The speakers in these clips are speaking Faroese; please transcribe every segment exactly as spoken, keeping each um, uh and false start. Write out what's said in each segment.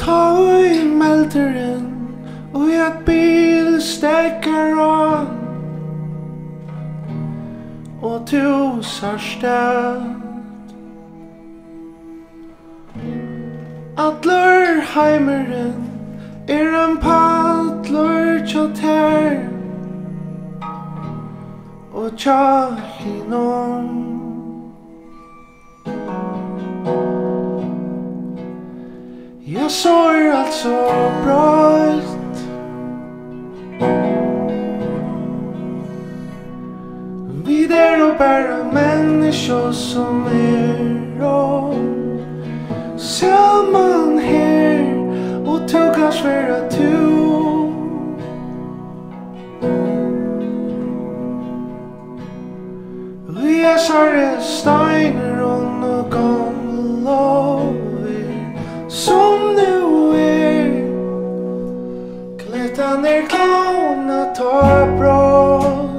Ta i melderen og jeg bil stekker an og du sar stad Allur heimeren er en padlur tja ter og tja hinom Jag sår alltså bröt Vi där och bara människor som är och samman här och tuggar svära tu Vi är sare steiner och någon lover som nu är klättan är klon att ta brott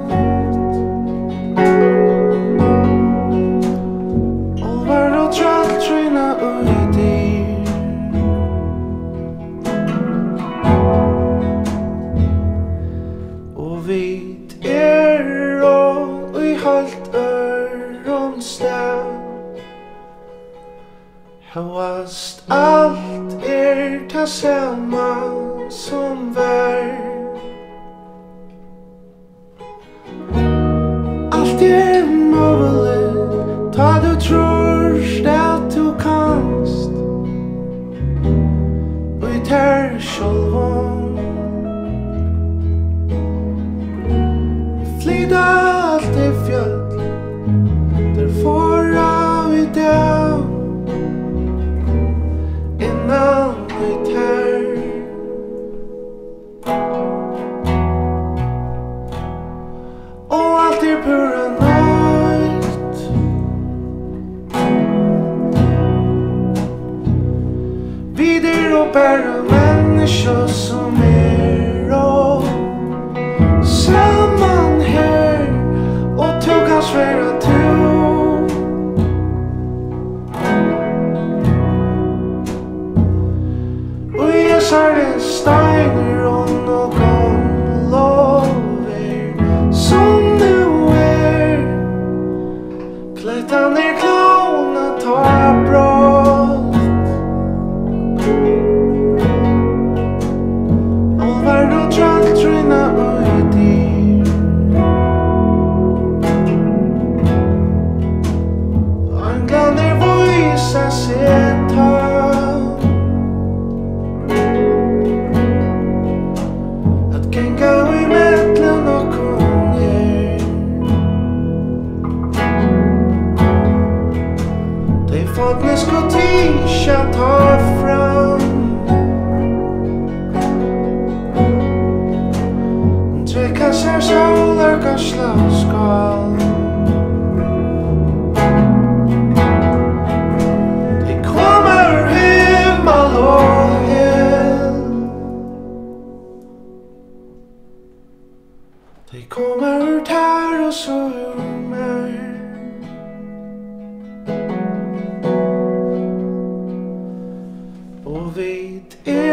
Olvar och tralltröjna ut i och vid er och i halt öromstad Havast allt er ta samma som vär Allt er möjligt ta du tror att du kanst och i tär självom Flyda allt er fjöld där får av i dag innan vi tär och allt är pura nöjt Vi där och bara människor som är och samman här och tog hans svära tro Sare steiner och någon lover som nu är klättan är klon att ta brott Olvar och tralltröjna ut i Anglan är vojsa sig ta Gänga i mätlen och kunjer De fått ska tisha ta fram Träcka sig solar garsla skal De kommer himmel och De kommer ut här och så ur mig Och vid er